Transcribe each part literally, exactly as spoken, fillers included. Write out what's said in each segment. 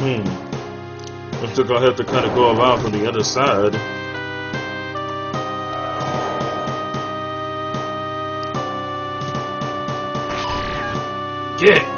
Hmm. I think I'll have to kind of go around from the other side. Get!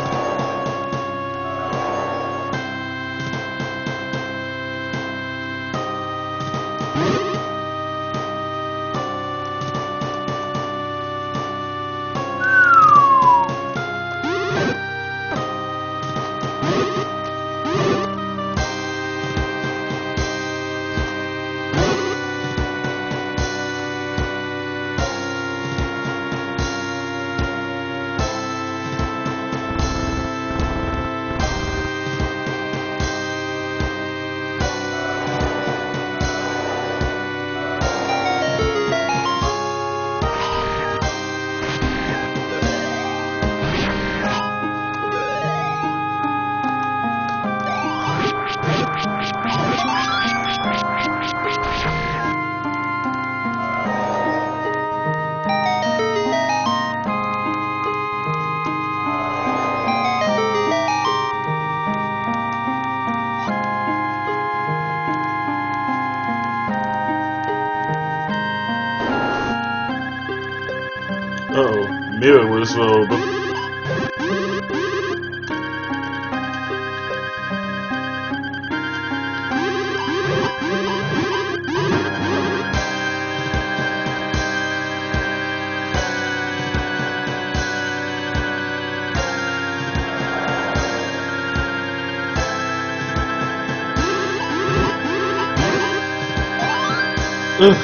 Uh-oh, mirror was rolled. Ugh.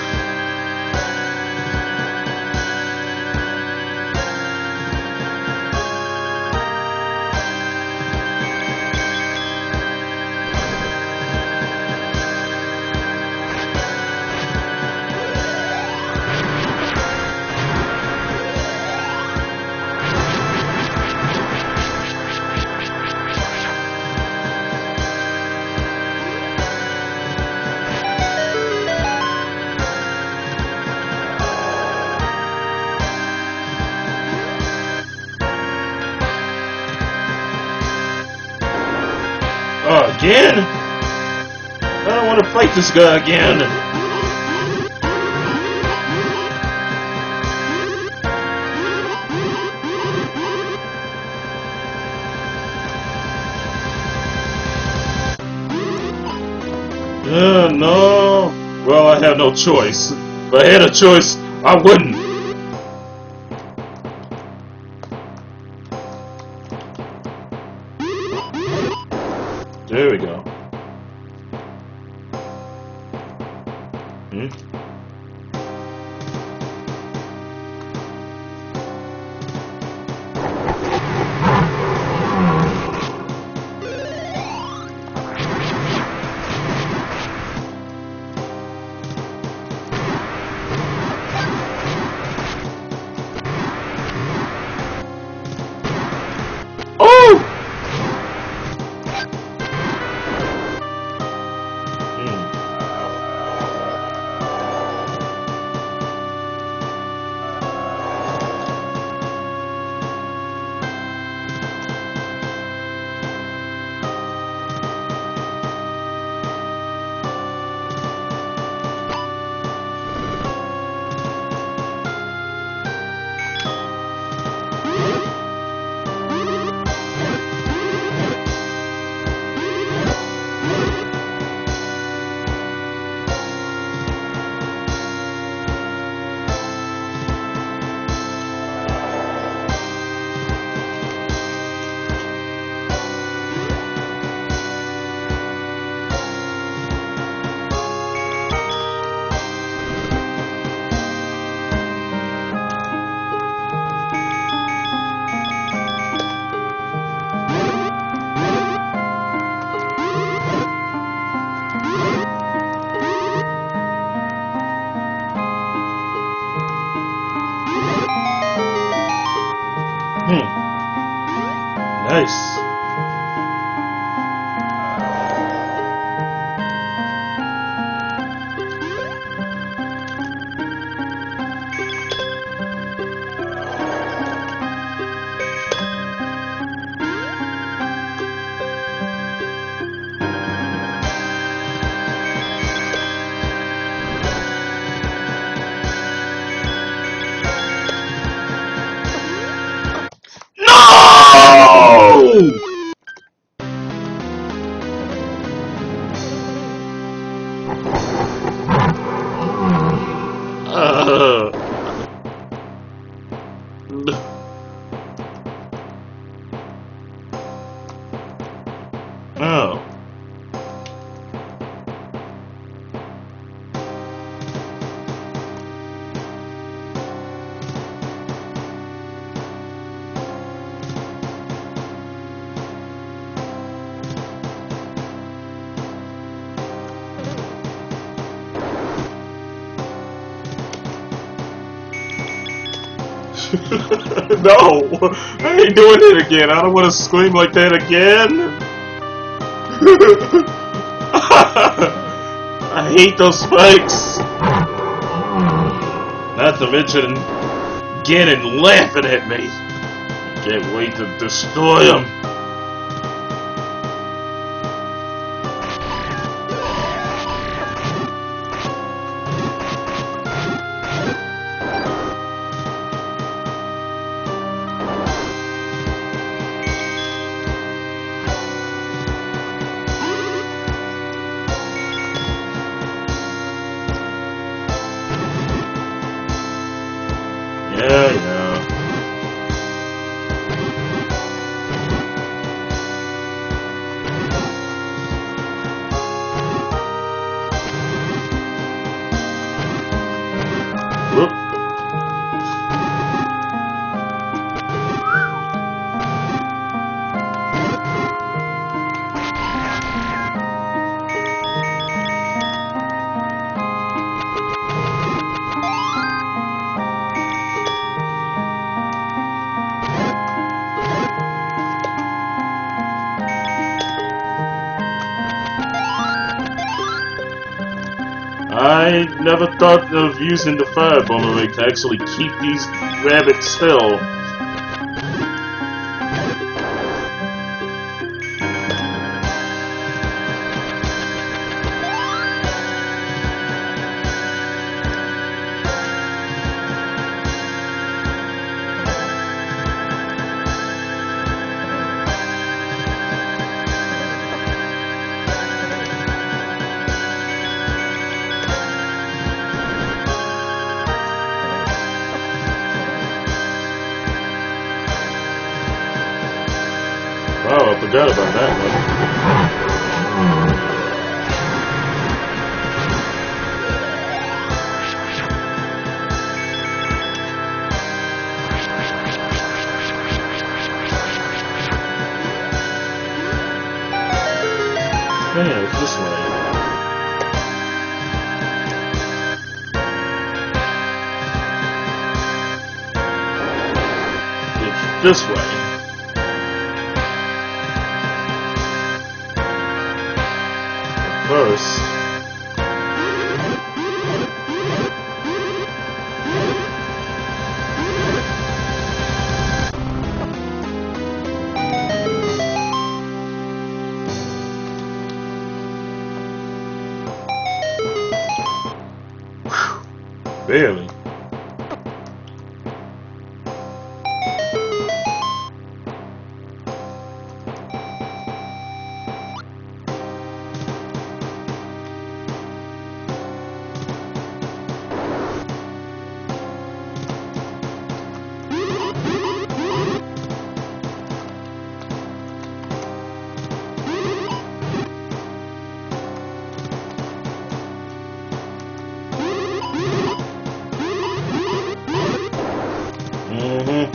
Uh, again? I don't want to fight this guy again. Uh, no. Well, I have no choice. If I had a choice, I wouldn't. There we go. Hmm? Oh! Hmm. Nice. No! I ain't doing it again. I don't want to scream like that again. I hate those spikes. Not to mention Gann laughing at me. Can't wait to destroy him. Yeah, yeah. Whoop. I never thought of using the fire boomerang to actually keep these rabbits still. Oh, I forgot about that one. Yeah, it's this way. It's this way. First, barely. Mm-hmm.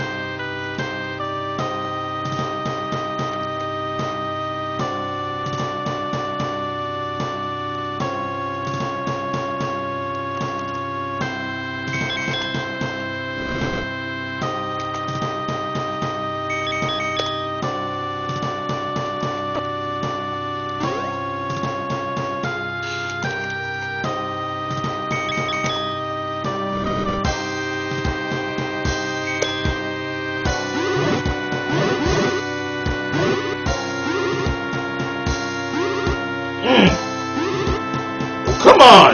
Come on!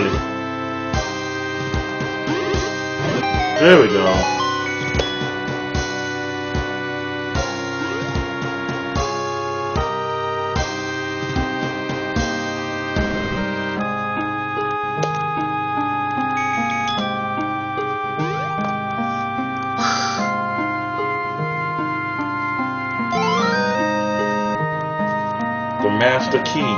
There we go. The master key.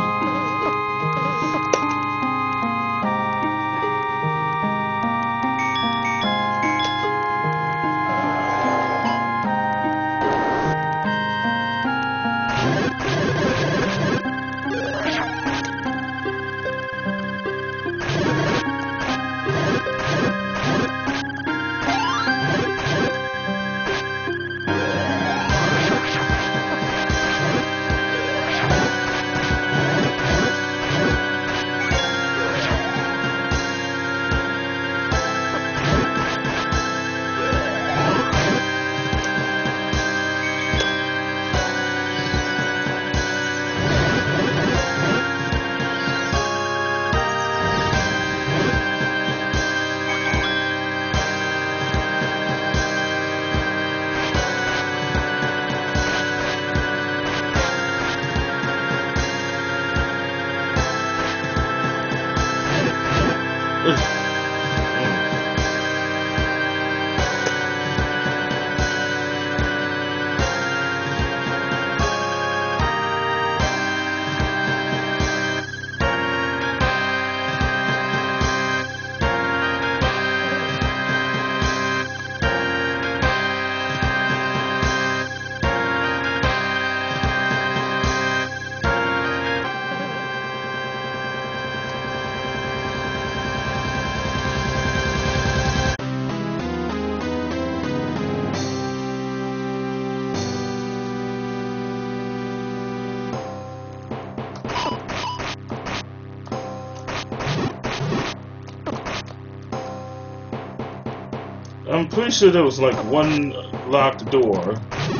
I'm pretty sure there was like one locked door.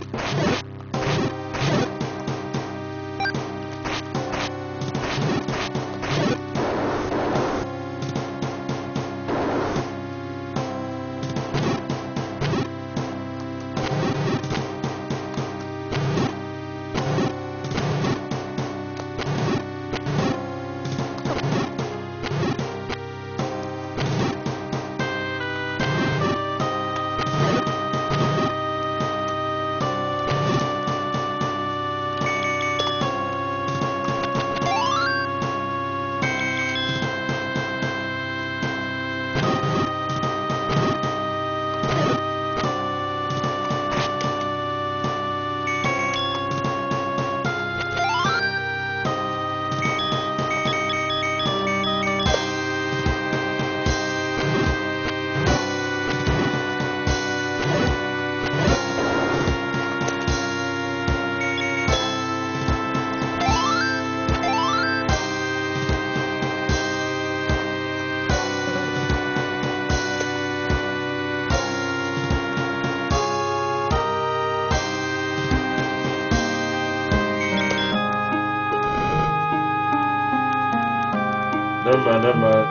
Never mind, never mind.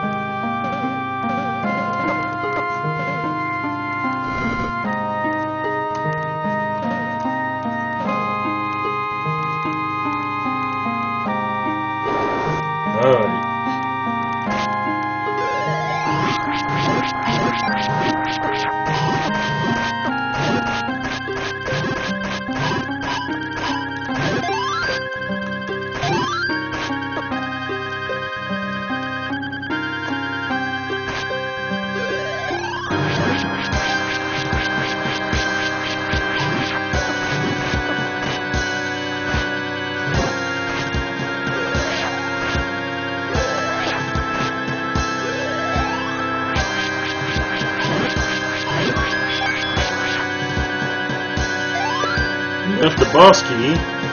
Alright. Left the boss key.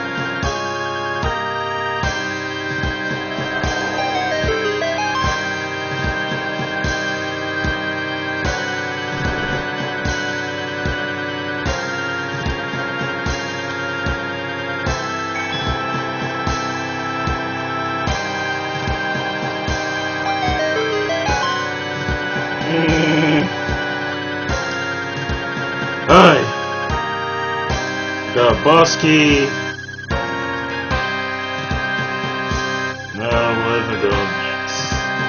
Alright. Got a boss key. Now where to go next?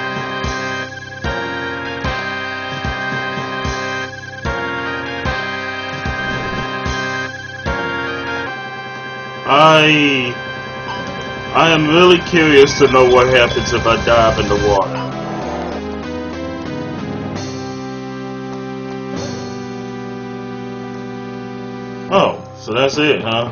I I am really curious to know what happens if I dive in the water. Oh, so that's it, huh?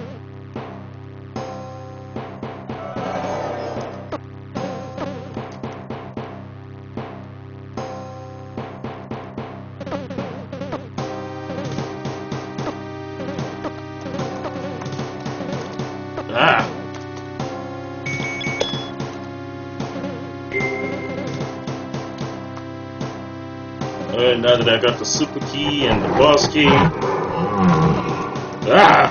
Ah! Alright, now that I got the super key and the boss key. Ah!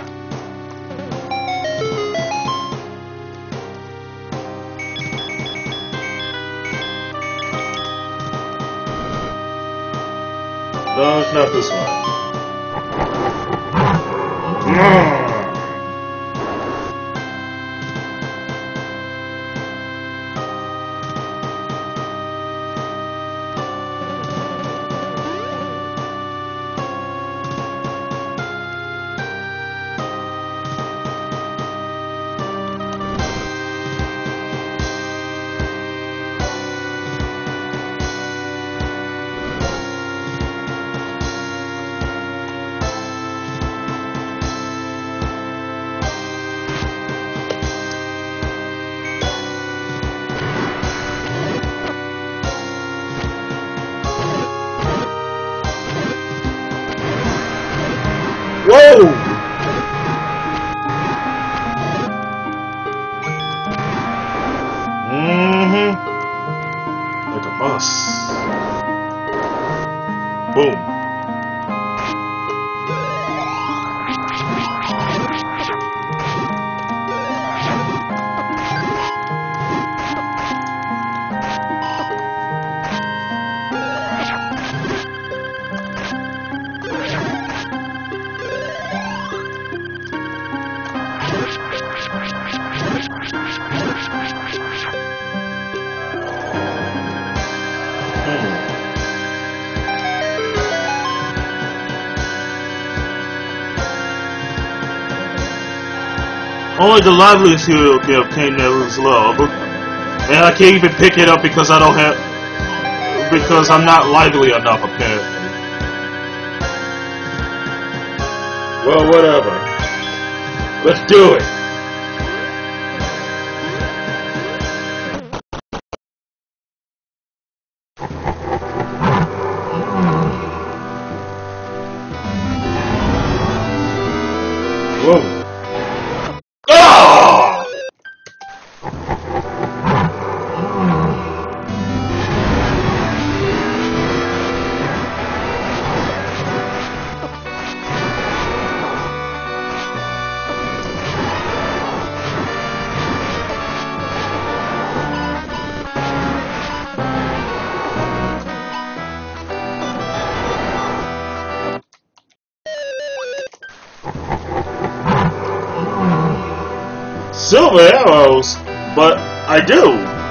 No, it's not this one. Mm. Only the liveliest hero can obtain Neru's love. And I can't even pick it up because I don't have... because I'm not lively enough, apparently. Well, whatever. Let's do it! Whoa. Ah! Silver arrows, but I do.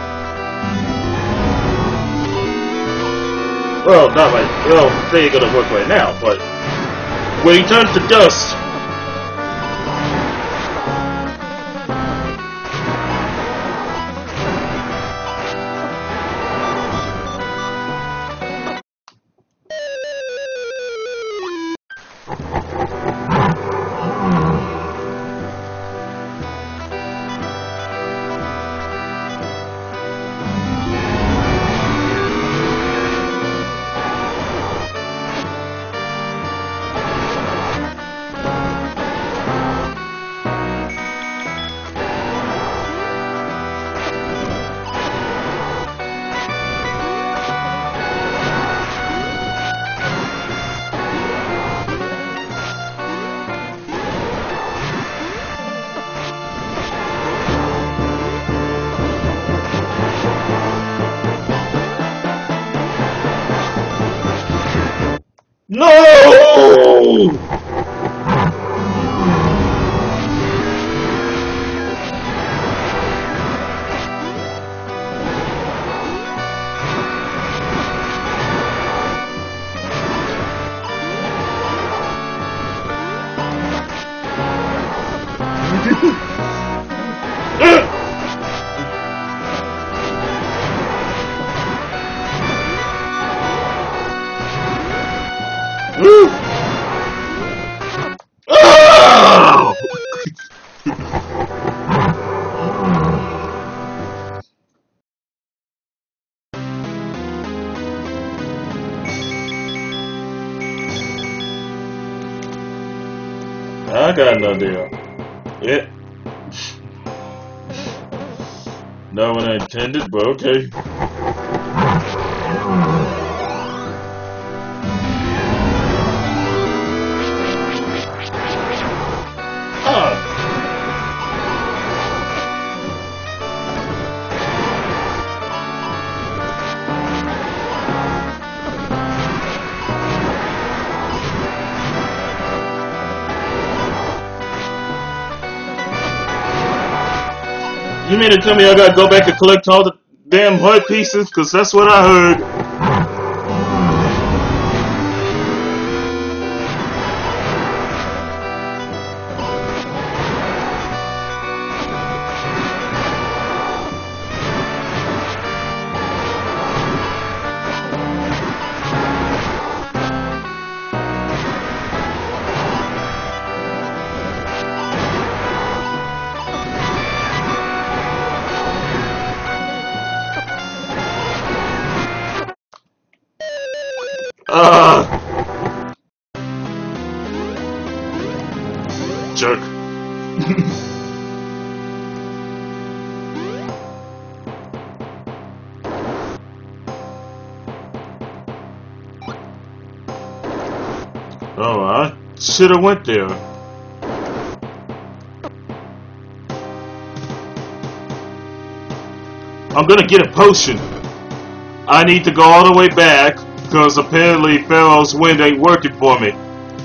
Well, not right. Well, they ain't gonna work right now, but when he turns to dust. No! Woo! Oh! I got no deal. Yeah. Not what I intended, but okay. You mean to tell me I gotta go back and collect all the damn heart pieces? Cause that's what I heard. Ah, jerk. Oh, I should have went there. I'm gonna get a potion. I need to go all the way back. Because apparently Pharaoh's wind ain't working for me.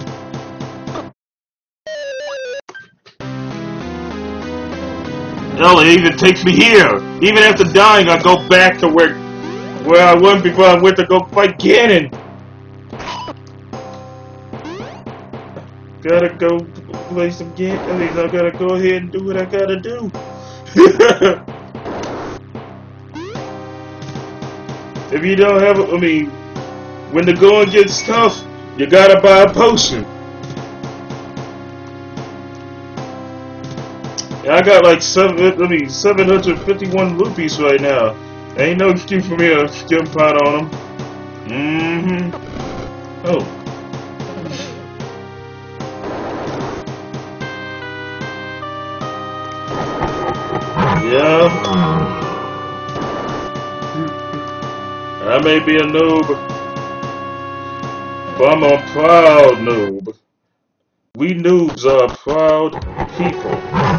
Hell, it even takes me here. Even after dying, I go back to where where I went before I went to go fight Gann. Gotta go play some game. I mean, I gotta go ahead and do what I gotta do. If you don't have, I mean, when the going gets tough, you gotta buy a potion. I got like seven, I mean, seven hundred fifty-one rupees right now. Ain't no excuse for me to skip out on them. Mm-hmm. Oh. Yeah. I may be a noob, but I'm a proud noob. We noobs are proud people.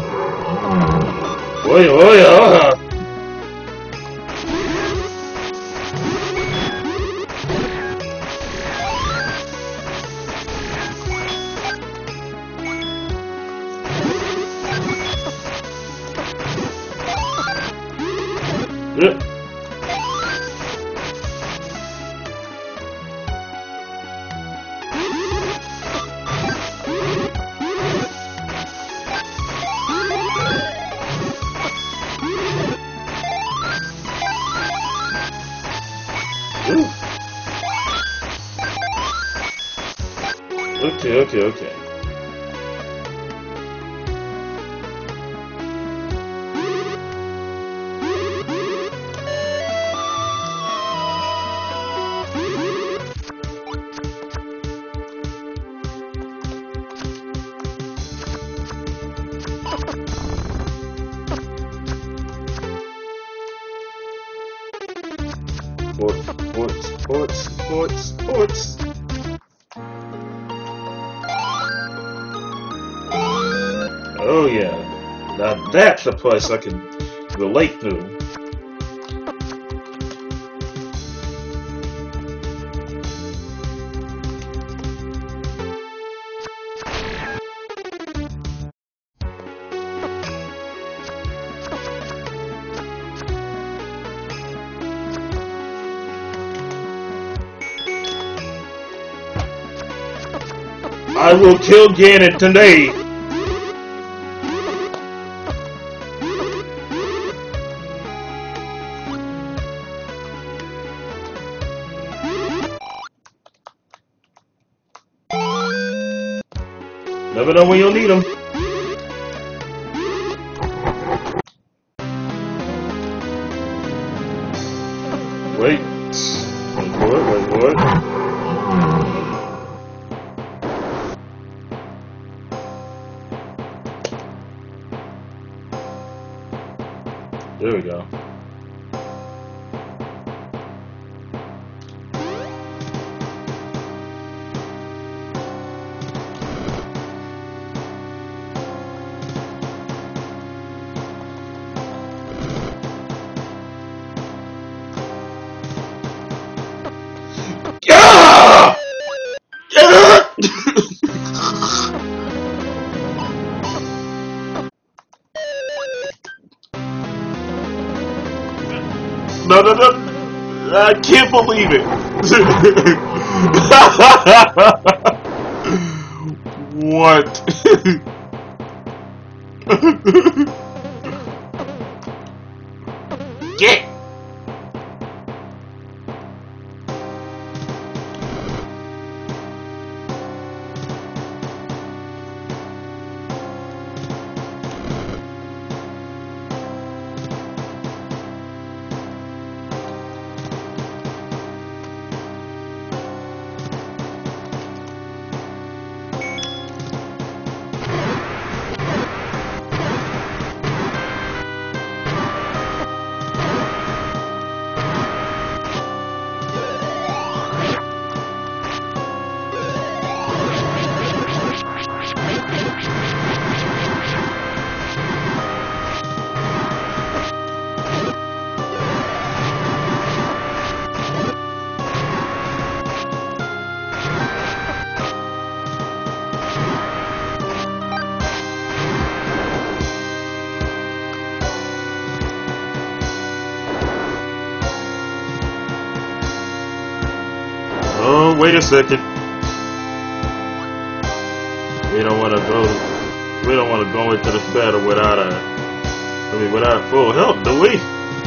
Oi, oi, ah. Yeah. Ooh. Okay, okay, okay. Sports, sports, sports, sports, sports. Oh yeah, now that's a place I can relate to. I will kill Gann today. Never know when you'll need them. Wait. Wait for it, wait for it. There we go. Ah! No, no, no. I can't believe it. What? Get. Oh, wait a second. We don't want to go we don't want to go into this battle without a, I mean, without full health, do we?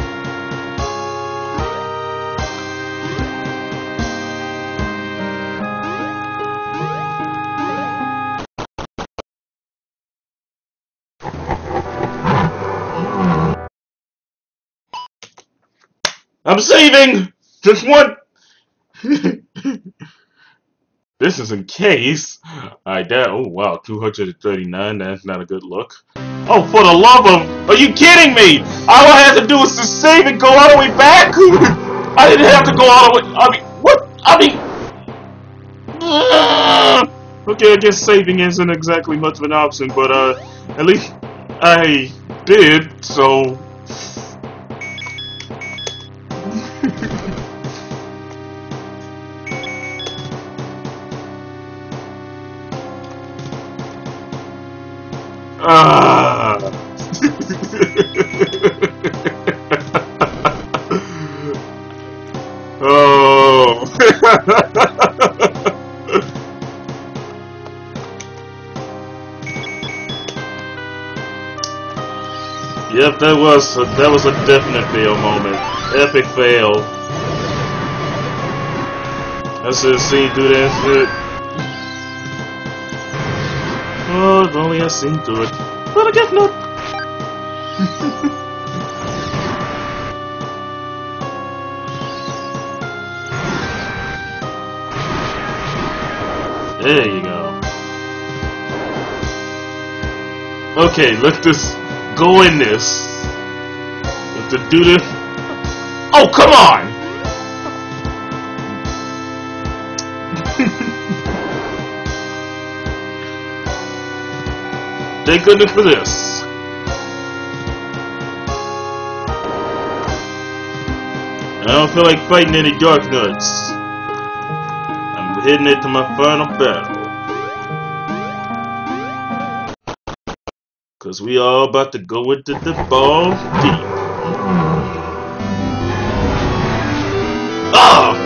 I'm saving! Just one! This is in case. Alright, that, oh wow, two hundred thirty-nine, that's not a good look. Oh, for the love of, are you kidding me? All I had to do was to save and go all the way back? I didn't have to go all the way, I mean, what? I mean, okay, I guess saving isn't exactly much of an option, but uh, at least I did, so... Ah. Oh. Yep, that was a, that was a definite fail moment. Epic fail. I should have seen through that shit. Oh, if only I seen through it. But I guess not. There you go. Okay, let's just go in this. Let's just do this. Oh, come on! Thank goodness for this. I don't feel like fighting any dark nuts. I'm heading into my final battle. Cause we all about to go into the ball deep. Ah!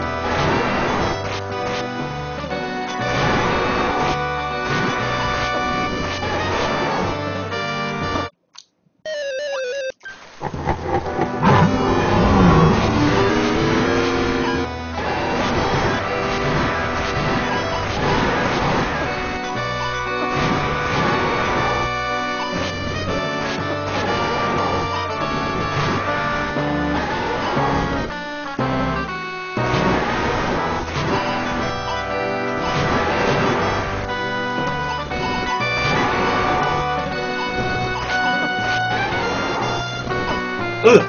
Ugh.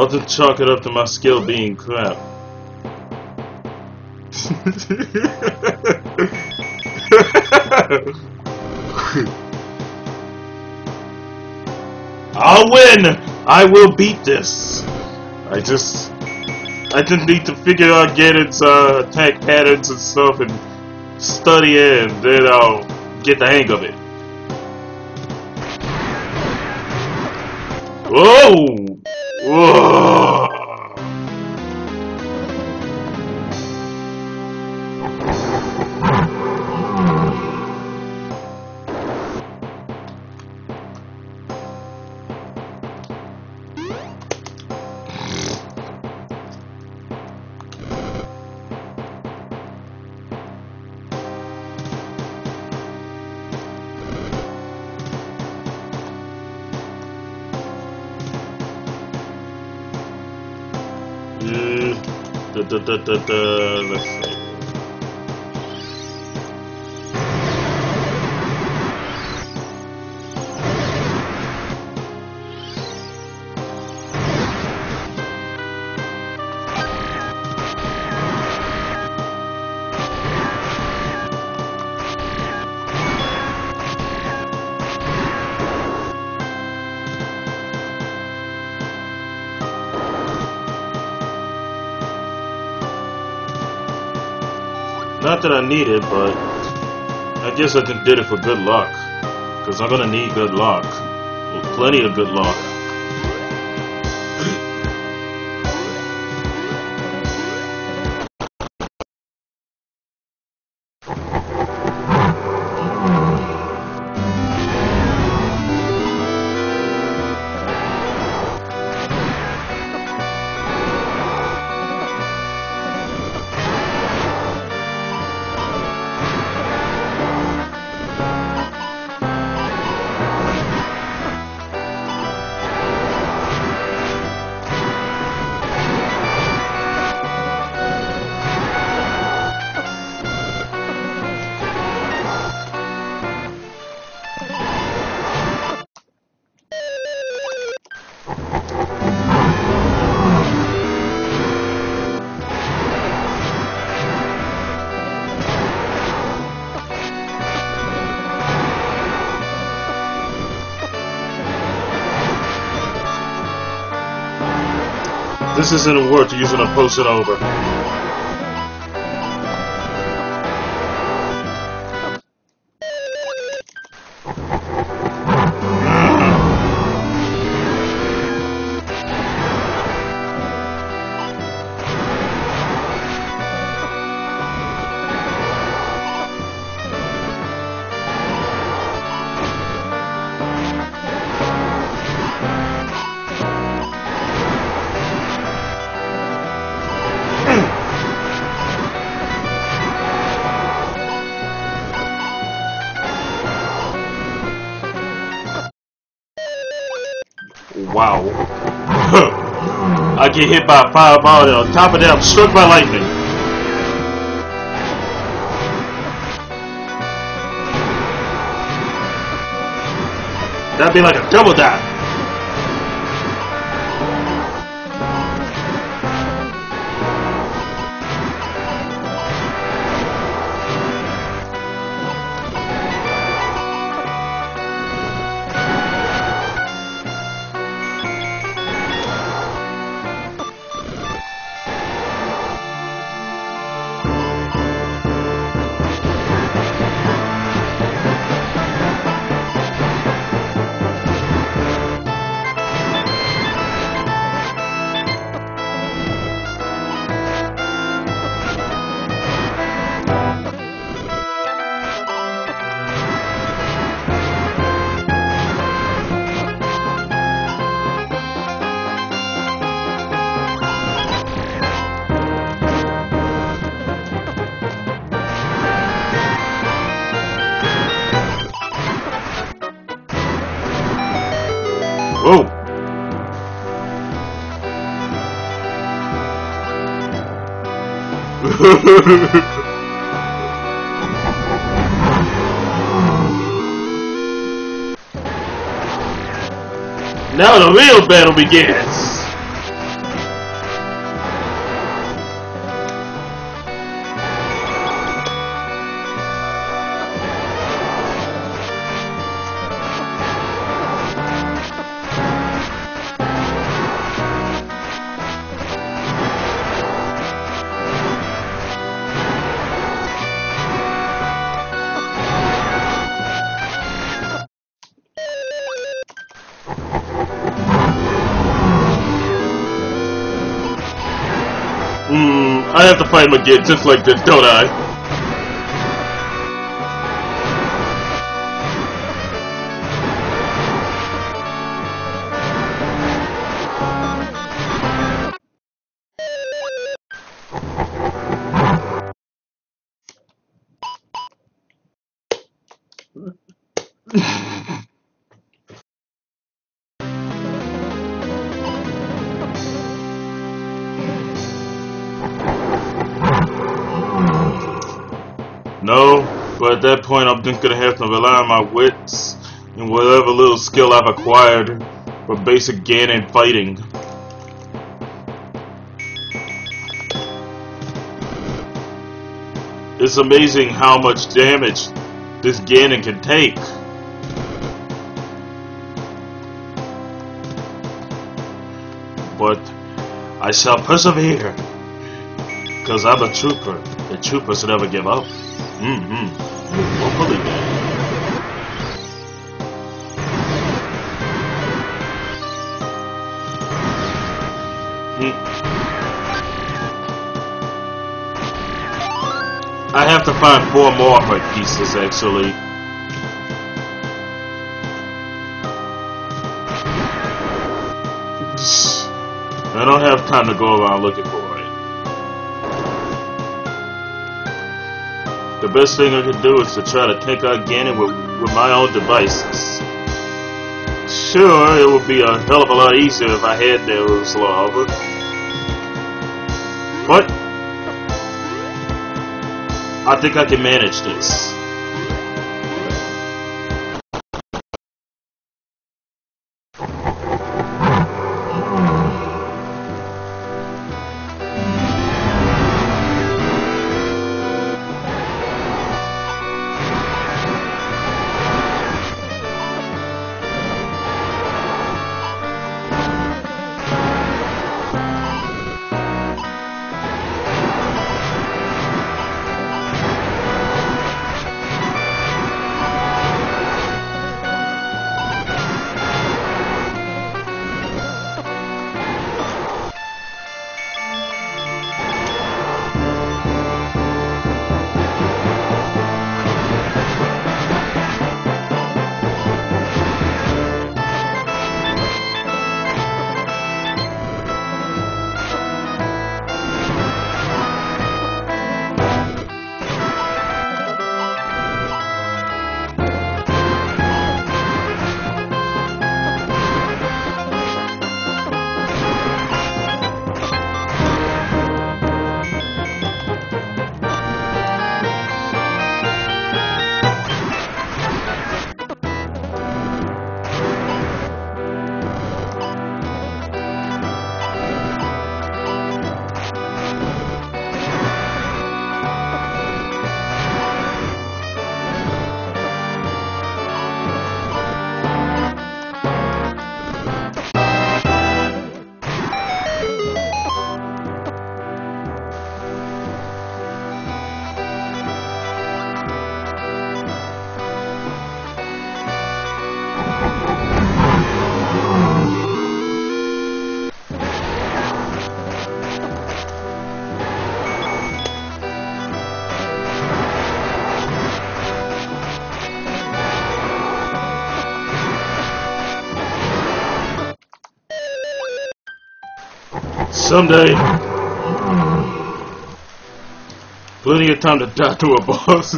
to chalk it up to my skill being crap. I'll win! I will beat this! I just... I just need to figure out Gannon's uh, attack patterns and stuff and study it, and then I'll get the hang of it. Whoa! Whoa! Da, da, da, da, da. Let's see. Not that I need it, but I guess I just did it for good luck. Because I'm gonna need good luck. Well, plenty of good luck. This isn't worth using a potion over. Wow. I get hit by a fireball and on top of that I'm struck by lightning. That'd be like a double dive. Whoa! Now the real battle begins! have to fight him again just like this, don't I? No, but at that point I'm just gonna have to rely on my wits and whatever little skill I've acquired for basic Gann and fighting. It's amazing how much damage this Gannon can take. But I shall persevere, because I'm a trooper. The troopers never give up. Mm-hmm. You won't believe it. Mm. I have to find four more heart pieces, actually. I don't have time to go around looking for it. The best thing I can do is to try to take out Gannon with, with my own devices. Sure, it would be a hell of a lot easier if I had those lava. But I think I can manage this. Someday, plenty of time to die to a boss.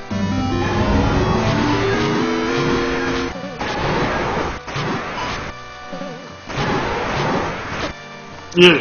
Yeah.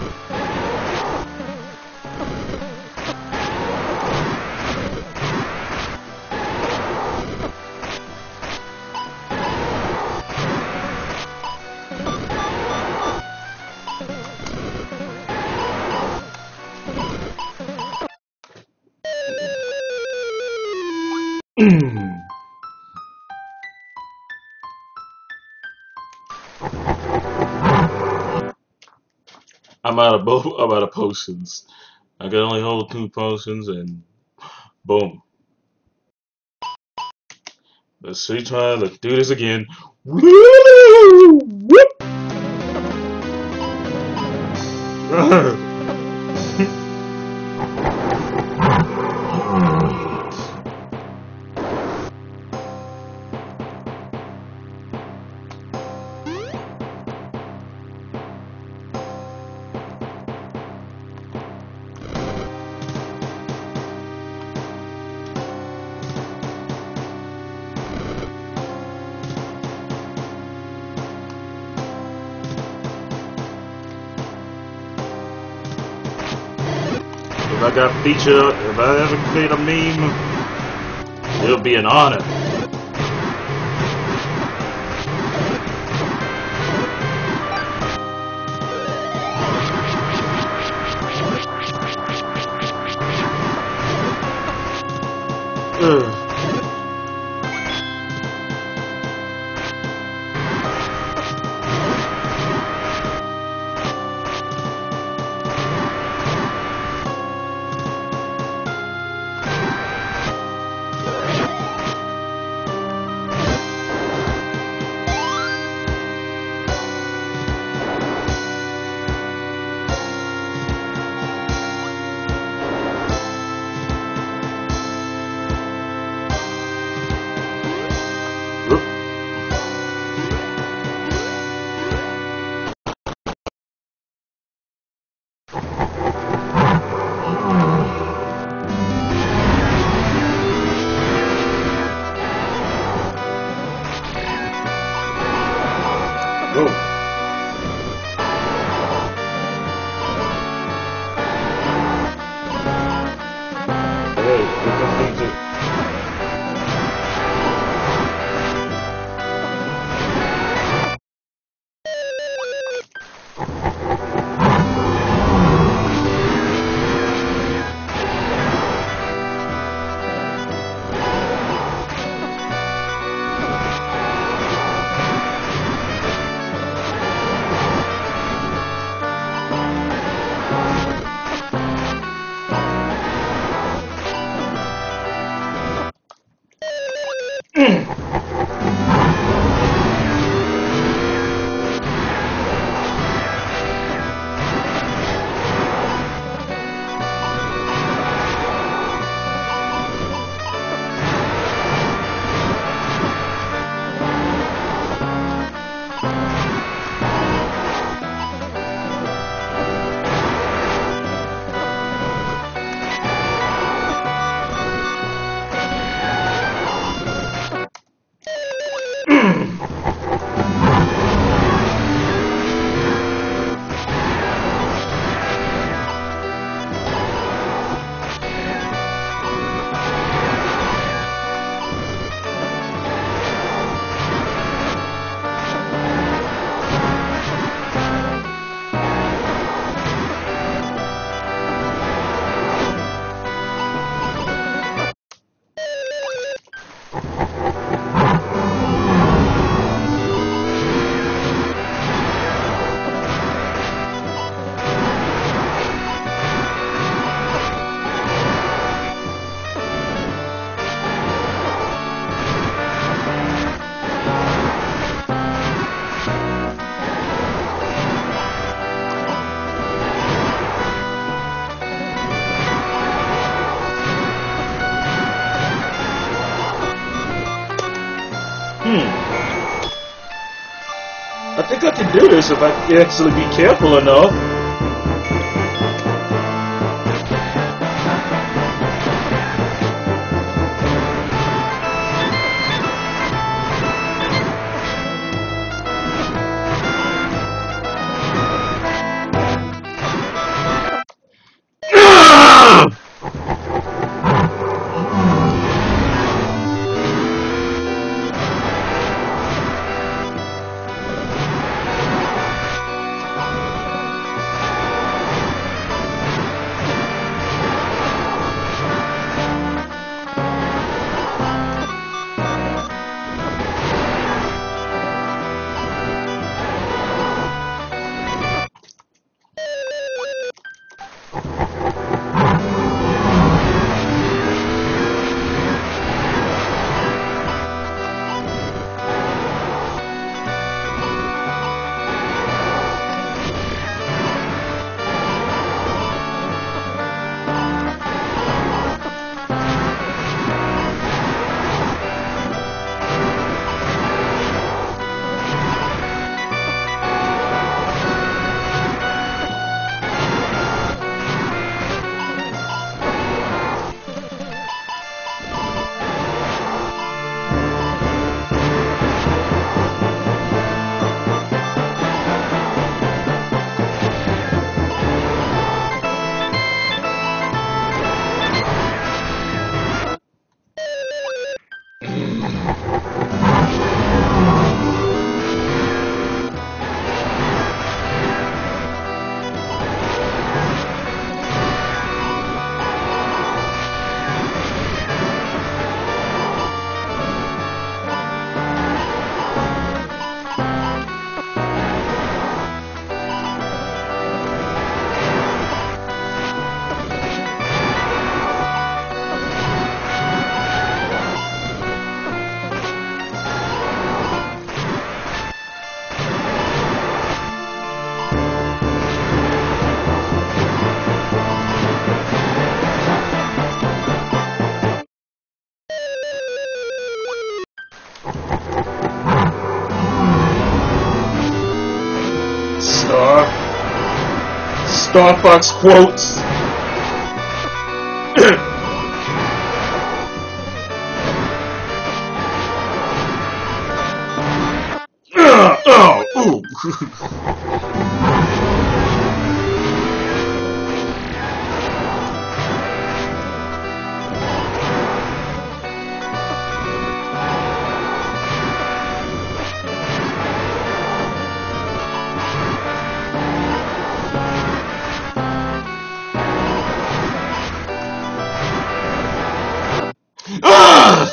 I'm out of both. I'm out of potions. I can only hold two potions, and boom. Let's see. Try. Let's do this again. Woo! Whoop! if I got featured, if I ever made a meme, it'll be an honor. Ugh. Go. Hey, here comes D J. Hmm. I think I can do this if I actually be careful enough. Star. Star Fox quotes. Oh, ooh. Ah!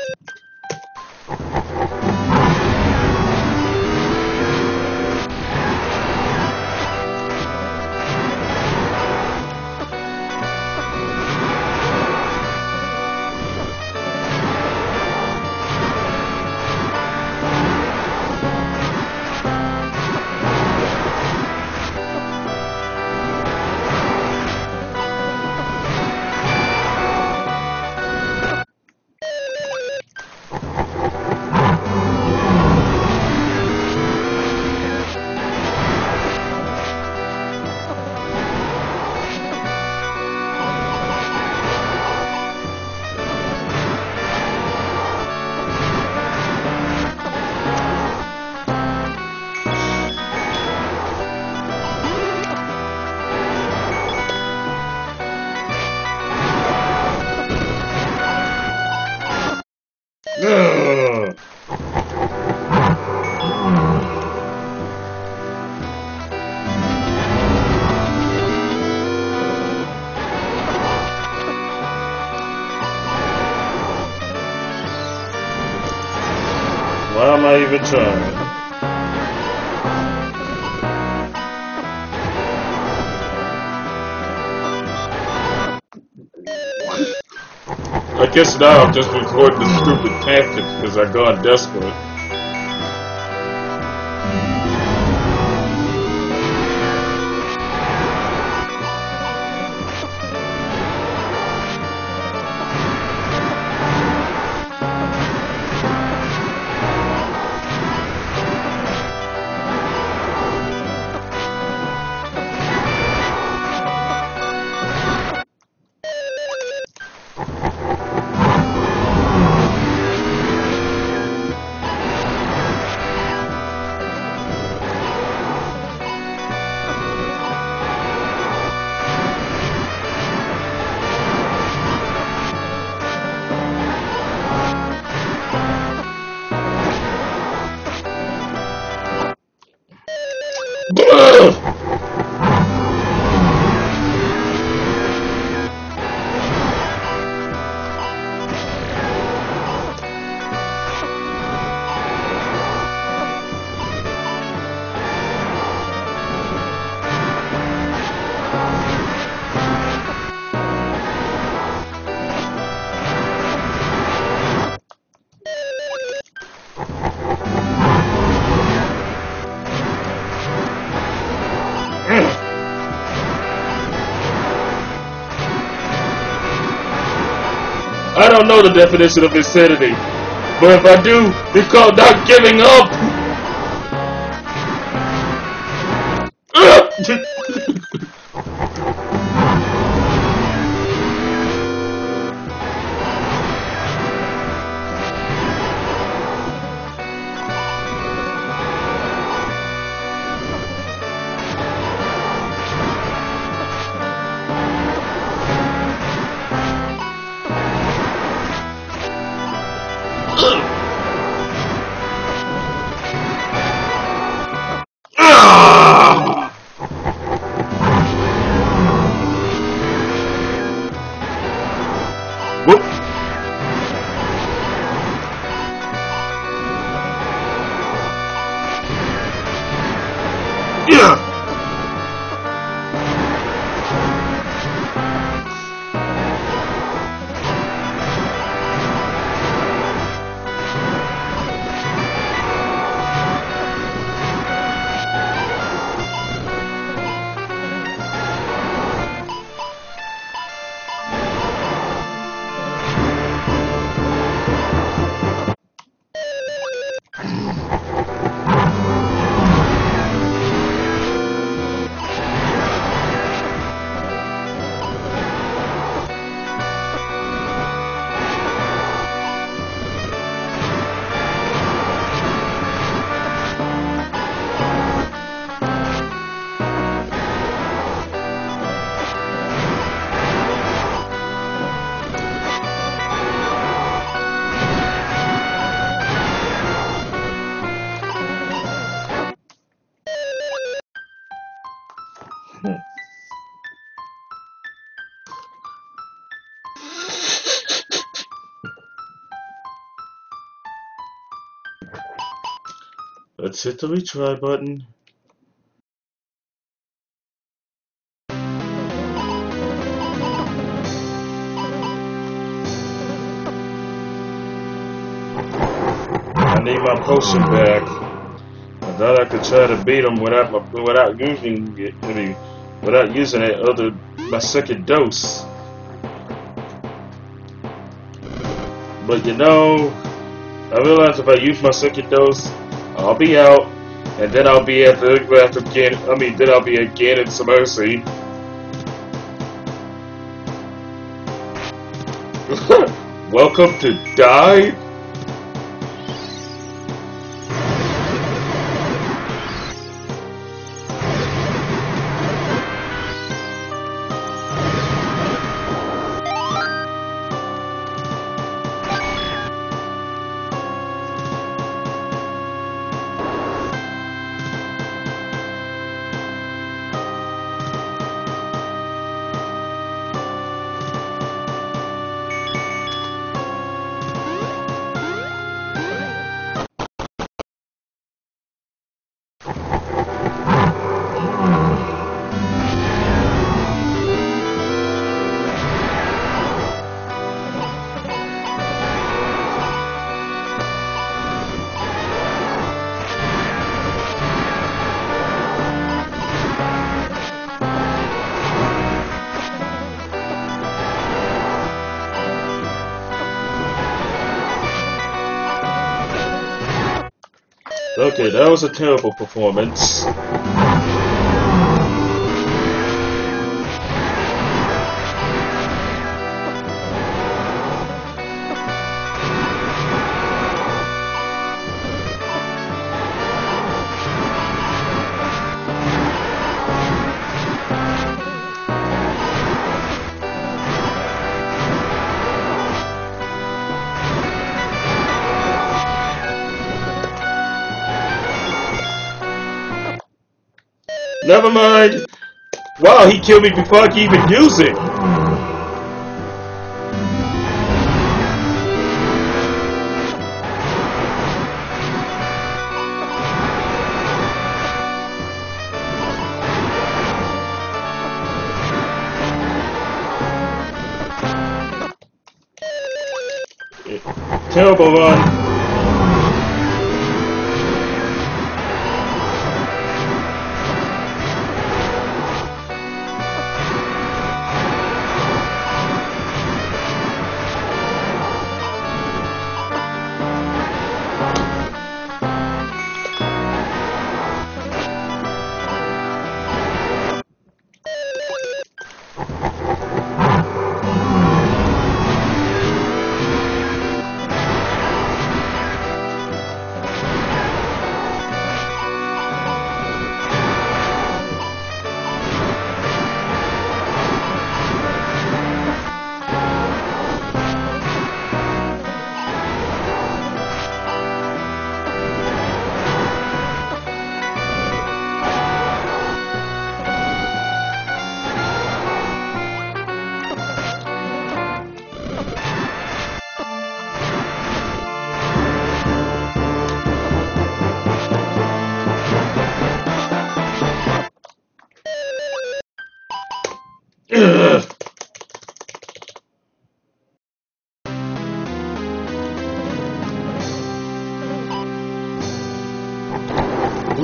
Ugh. Why am I even trying? I guess now I'm just recording the stupid tactics because I gone desperate. I don't know the definition of insanity, but if I do, it's called not giving up. Yeah. Let's hit the retry button. I need my potion back. I thought I could try to beat him without my, without using it, I mean, without using that other my second dose. But you know, I realized if I use my second dose, I'll be out, and then I'll be at the after again. I mean, then I'll be again in some mercy. Welcome to die. Okay, that was a terrible performance. Never mind. Wow, he killed me before I could even use it. Terrible run.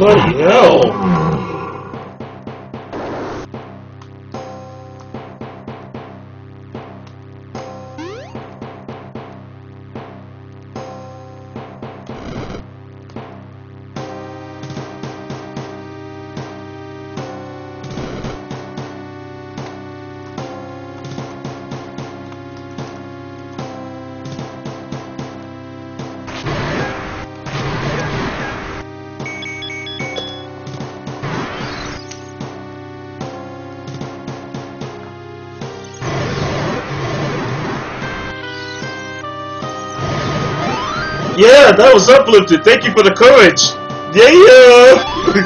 Bloody hell! Yeah, that was uplifted. Thank you for the courage. Yeah.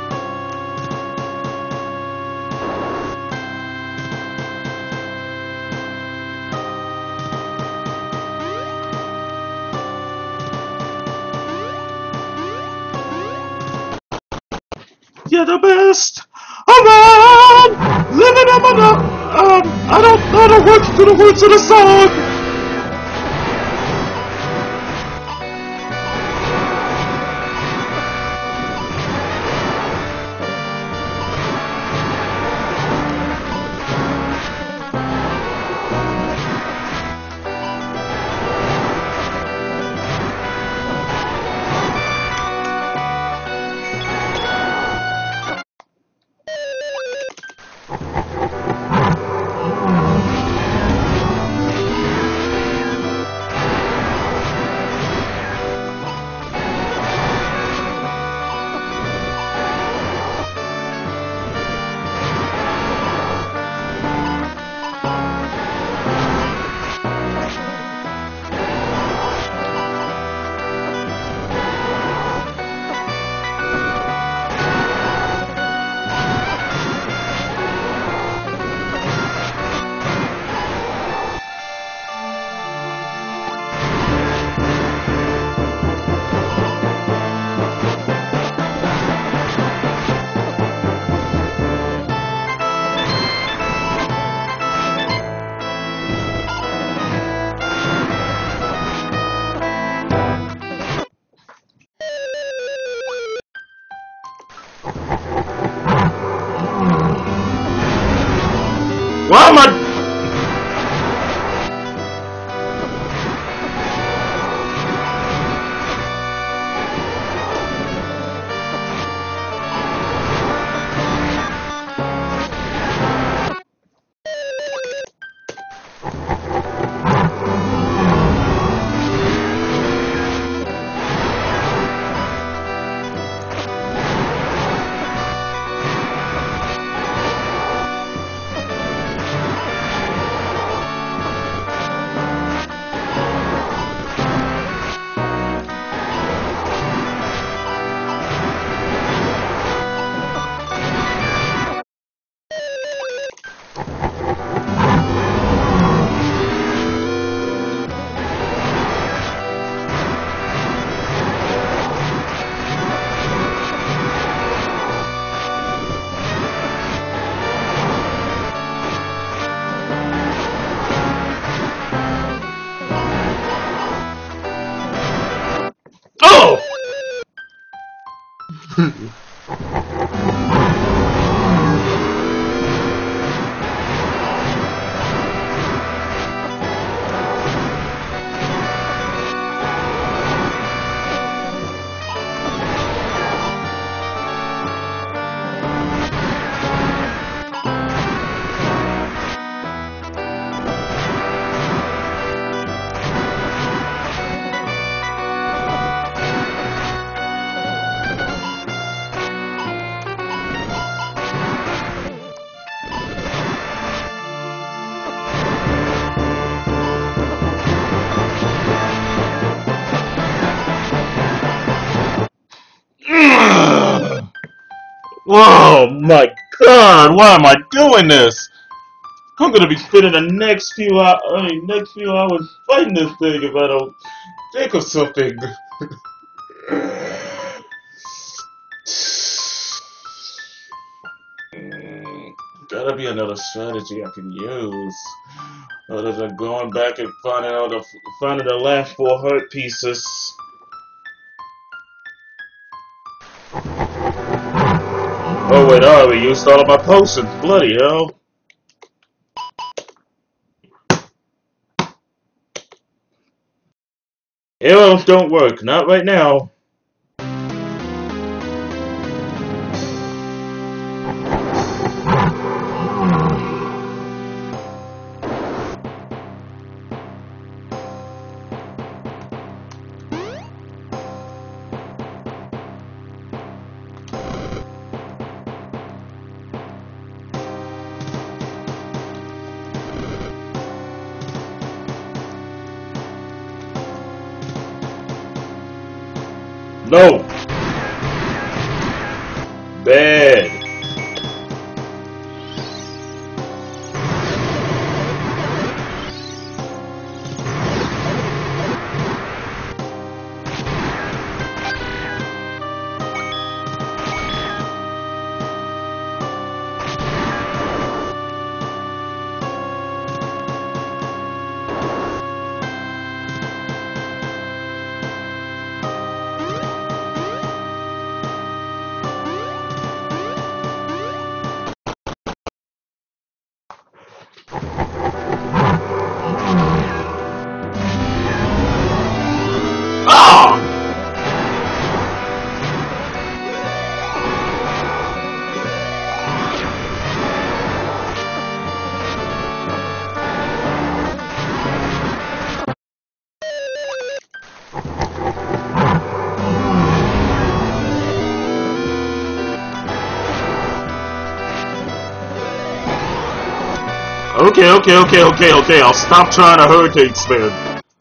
You're the best around. Living up on the um. I don't know the words to the words of the song. Why am I? Oh! Oh my god, why am I doing this? I'm gonna be spending the next few hours, I mean, next few hours fighting this thing if I don't think of something. Mm, Gotta be another strategy I can use, other than going back and finding out the finding the last four heart pieces. Oh wait, I already used all of my potions. Bloody hell. Arrows don't work. Not right now. No! Bad! Ah! Okay, okay, okay, okay, okay. I'll stop trying to hurricane spin.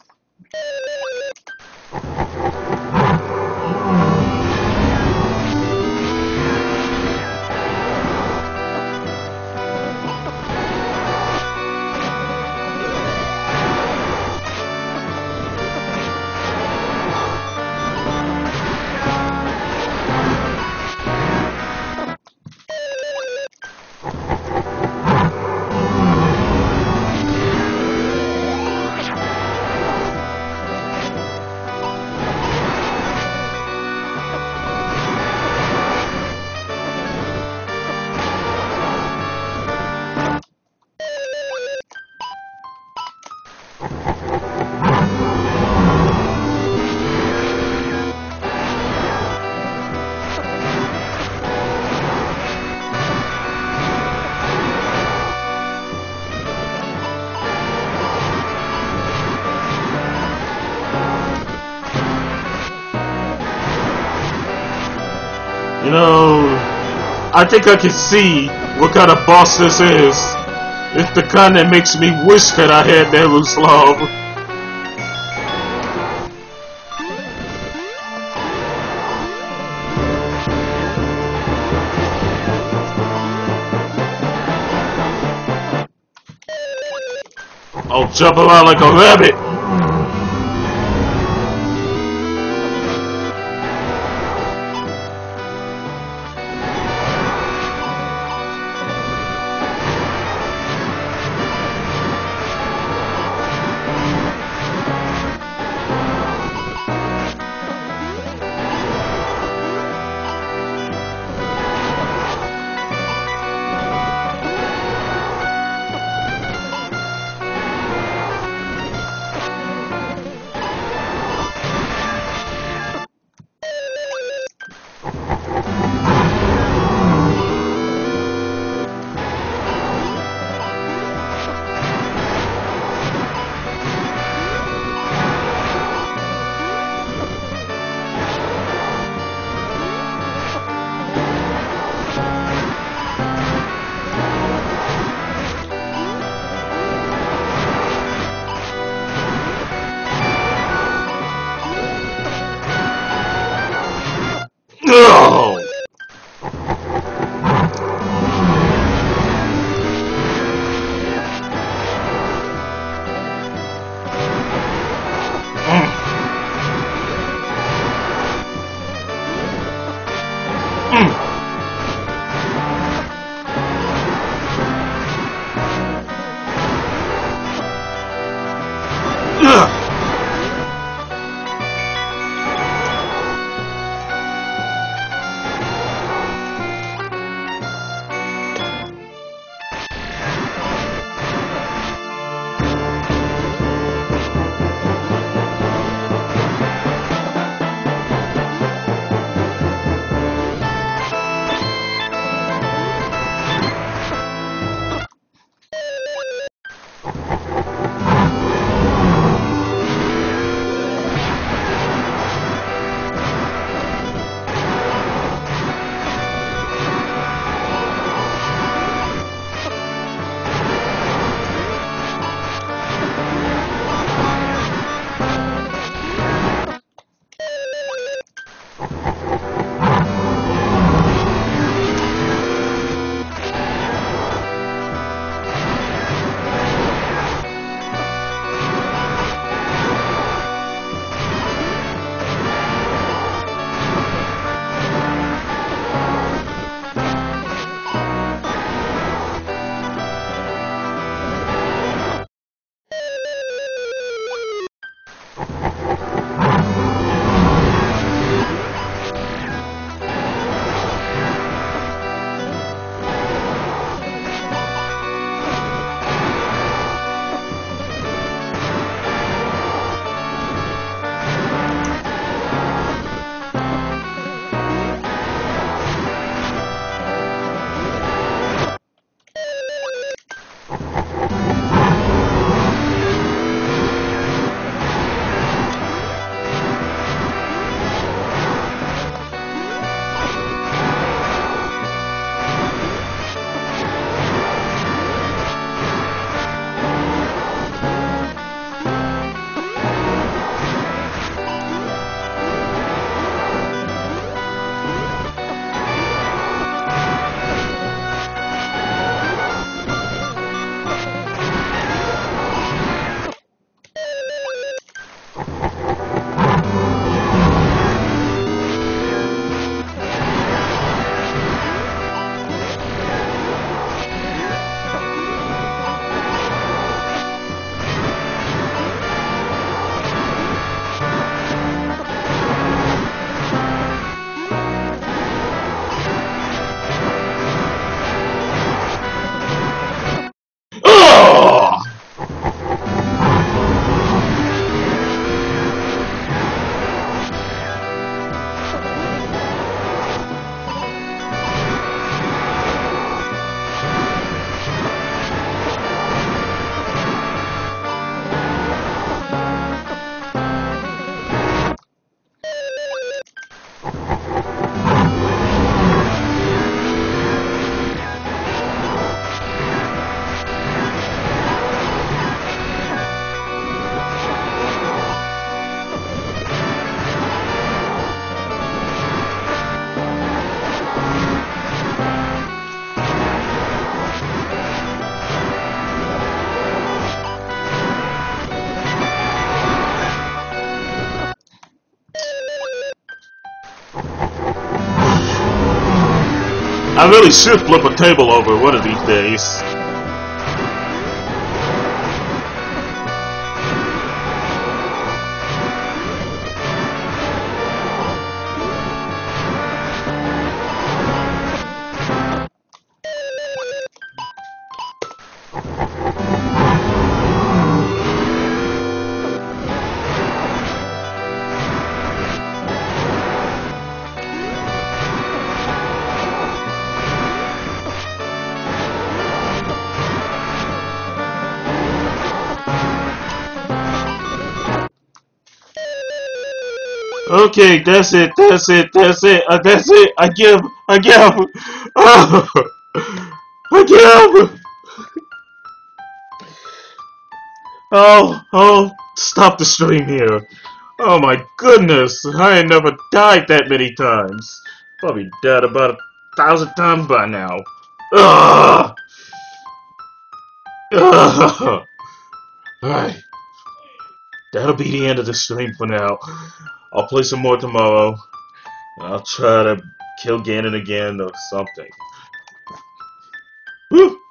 You know, I think I can see what kind of boss this is. It's the kind that makes me wish that I had Neruslav. I'll jump around like a rabbit. No! I really should flip a table over one of these days. Okay, that's it, that's it, that's it, uh, that's it. I give, I give. Oh, I give. Oh, oh, stop the stream here. Oh my goodness, I ain't never died that many times. Probably died about a thousand times by now. Ugh. Ugh. Alright, that'll be the end of the stream for now. I'll play some more tomorrow. And I'll try to kill Gannon again or something. Woo!